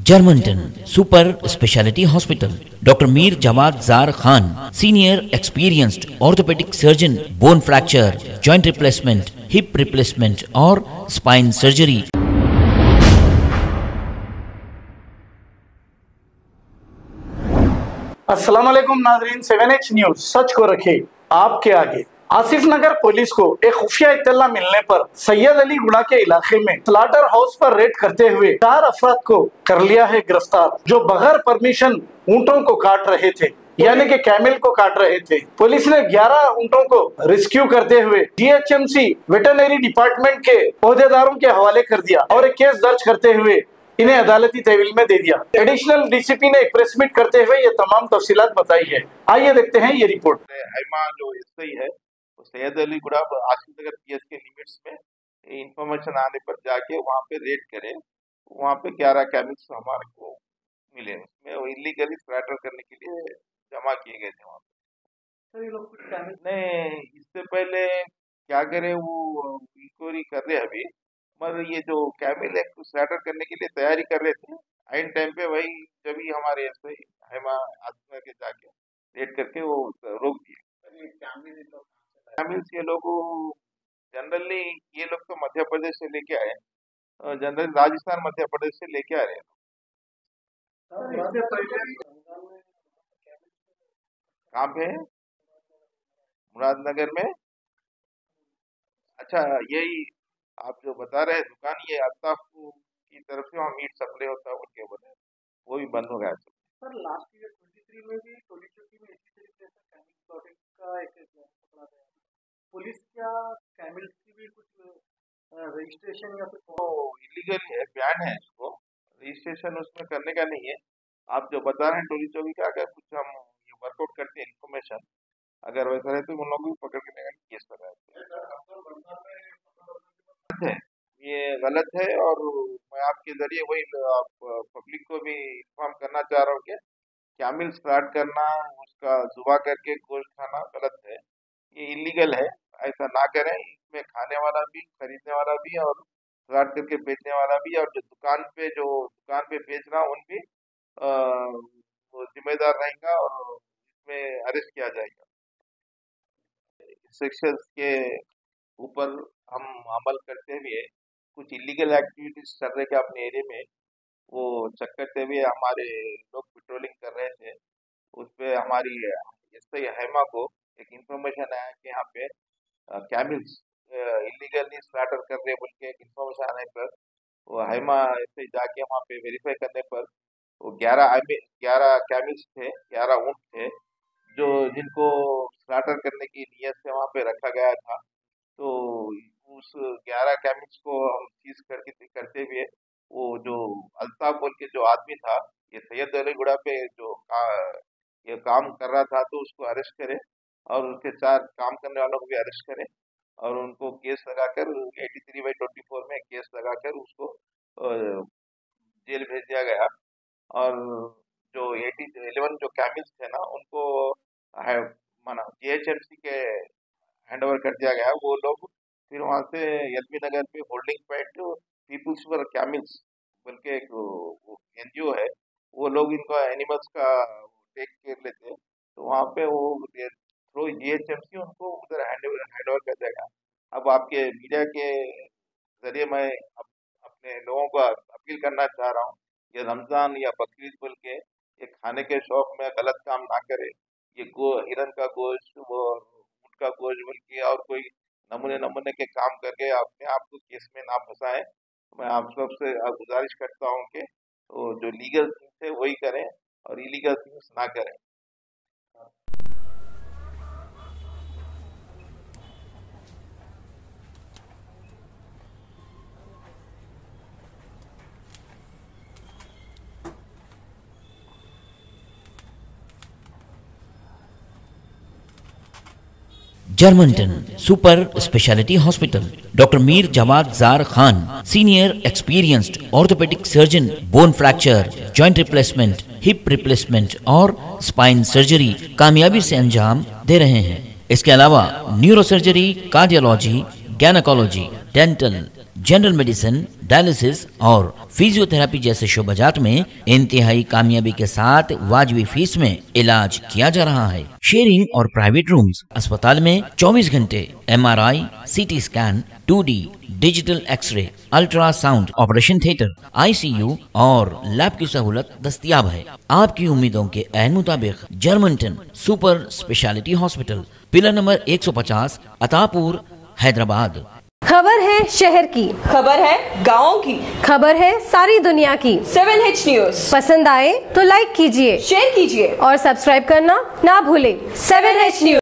Germanton super speciality hospital, doctor Mir Jawad Jar Khan, senior experienced orthopaedic surgeon, bone fracture, joint replacement, hip replacement और spine surgery. अस्सलाम वालेकुम नाजरीन, 7H news सच को रखे आपके आगे। आसिफ नगर पुलिस को एक खुफिया इत्तला मिलने पर सैयद अली गुड़ा के इलाके में स्लाटर हाउस पर रेड करते हुए 4 अफराद को कर लिया है गिरफ्तार, जो बगैर परमिशन ऊंटों को काट रहे थे, यानी कि कैमल को काट रहे थे। पुलिस ने 11 ऊंटों को रेस्क्यू करते हुए GHMC वेटरनरी डिपार्टमेंट के ओहदेदारों के हवाले कर दिया और एक केस दर्ज करते हुए इन्हें अदालती तहवील में दे दिया। एडिशनल DCP ने एक प्रेस मीट करते हुए ये तमाम तफसीलात बताई है। आइए देखते हैं ये रिपोर्ट। हैमा जो SI है वो सैयद अली गुड़ा आसिफ नगर PS के लिमिट्स में इंफॉर्मेशन आने पर जाके वहाँ पे रेड करे। वहाँ पे 11 कैमल्स हमारे को मिले, उसमें वो इलीगली स्लॉटर करने के लिए जमा किए गए थे वहाँ पे। ये लोग नहीं, इससे पहले क्या करे वो इंक्वायरी कर रहे अभी, मगर ये जो कैमल है स्लॉटर करने के लिए तैयारी कर रहे थे। आइन टाइम पे वही जब ही हमारे SI हैमा आसिफ के जाके रेड करके वो रोक दिए। कैमल्स ये लोग जनरली ये लोग तो मध्य प्रदेश से लेके आए, जनरली राजस्थान मध्य प्रदेश से लेके आ रहे हैं। कहाँ पे है? मुरादनगर में। अच्छा, यही आप जो बता रहे हैं दुकान, ये अल्ताफ की तरफ से वहाँ मीट सप्लाई होता है उनके बने, वो भी बंद हो गया सर। लास्ट ईयर 23 में भी टोली चौकी में इसी तरीके से कैमल प्लॉटिंग का एक पकड़ा गया। पुलिस क्या कैमल की भी कुछ रजिस्ट्रेशन या कुछ इलीगल है, बैन है, इसको रजिस्ट्रेशन उसमें करने का नहीं है। आप जो बता रहे हैं टोली चौकी का, अगर कुछ हम ये वर्कआउट करते हैं इन्फॉर्मेशन, अगर वैसा रहे तो उन लोग भी पकड़ के लेने का केस लगाए। ये गलत है और मैं आपके जरिए वही पब्लिक को भी इन्फॉर्म करना चाह रहा हूँ कि कैमल स्लॉट करना, उसका जुबा करके गोश्त खाना गलत है, ये इलीगल है, ऐसा ना करें। इसमें खाने वाला भी, खरीदने वाला भी और स्लॉट करके बेचने वाला भी, और जो दुकान पे बेच रहा उन भी वो जिम्मेदार रहेगा और इसमें अरेस्ट किया जाएगा। सेक्शंस के ऊपर हम अमल करते हुए कुछ इलीगल एक्टिविटीज कर रहे थे अपने एरिया में, वो चेक करते हुए हमारे लोग पेट्रोलिंग कर रहे थे। उस पर हमारी SI हैमा को एक इन्फॉर्मेशन आया कि यहाँ पे कैमल्स इलीगली स्लॉटर कर रहे बोल के एक इन्फॉर्मेशन आने पर वो हैमा SI जाके वहाँ पे वेरीफाई करने पर वो 11 कैमल्स थे, 11 ऊँट थे, जो जिनको स्लॉटर करने की नीयत से वहाँ पे रखा गया था। तो उस 11 कैमल्स को हम सीज करते हुए वो जो अल्ताफ बोल के जो आदमी था, ये सैयद अली गुड़ा पे जो ये काम कर रहा था, तो उसको अरेस्ट करें और उसके 4 काम करने वालों को भी अरेस्ट करें और उनको केस लगाकर 83/24 में केस लगाकर उसको जेल भेज दिया गया। और जो 11 जो कैमल्स थे ना, उनको माना GHMC के हैंडओवर कर दिया गया। वो लोग फिर वहाँ से LB नगर पे holding point peoples for camels बोल के एक NGO है, वो लोग इनको एनिमल्स का टेक केयर लेते हैं, तो वहाँ पे वो थ्रू GHMC उनको उधर हैंडओवर कर देगा। अब आपके मीडिया के जरिए मैं अपने लोगों को अपील करना चाह रहा हूँ, ये रमज़ान या बकरीद बोल के ये खाने के शौक में गलत काम ना करे। ये हिरन का गोश्त, वो ऊँट का गोश्त बोल के और कोई नमूने के काम करके अपने आप को केस में ना फंसाएं। मैं आप सबसे गुजारिश करता हूं कि तो जो लीगल थिंग्स है वही करें और इलीगल थिंग्स ना करें। Germanton super speciality hospital, doctor Mir Jawad Jar Khan, senior experienced orthopaedic surgeon, bone fracture, joint replacement, hip replacement और स्पाइन सर्जरी कामयाबी से अंजाम दे रहे हैं। इसके अलावा neuro surgery, cardiology, gynaecology, dental, general medicine, dialysis और फिजियोथेरेपी जैसे शोबाजात में इंतहाई कामयाबी के साथ वाजबी फीस में इलाज किया जा रहा है। शेयरिंग और प्राइवेट रूम्स। अस्पताल में 24 घंटे MRI, CT scan, 2D digital x ray, ultrasound, operation theatre, ICU और लैब की सहूलत दस्तयाब है। आपकी उम्मीदों के ऐन मुताबिक Germanton super speciality hospital, pillar number 150, Attapur, Hyderabad. खबर है शहर की, खबर है गाँव की, खबर है सारी दुनिया की। 7H न्यूज पसंद आए तो लाइक कीजिए, शेयर कीजिए और सब्सक्राइब करना ना भूलें। 7H news.